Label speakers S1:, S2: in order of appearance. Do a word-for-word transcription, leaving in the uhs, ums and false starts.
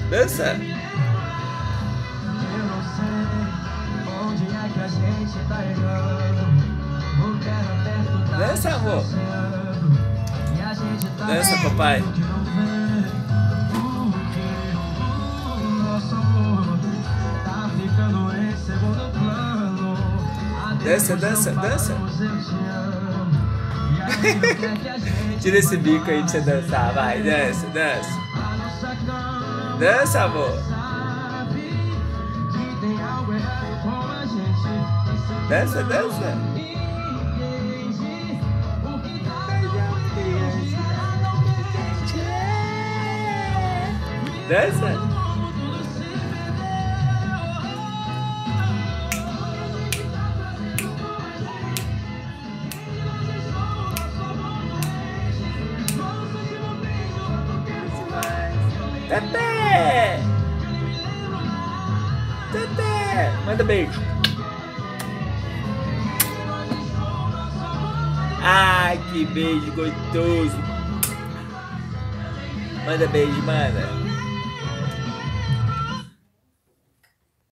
S1: Dança. Dança, amor. Dança, papai. Dança, dança, dança. Tira esse bico aí pra você dançar, vai, dança, dança. Dança, amor. Dança, dança. Dança. Tete! Tete! Manda beijo. Ai, que beijo gostoso. Manda beijo, manda.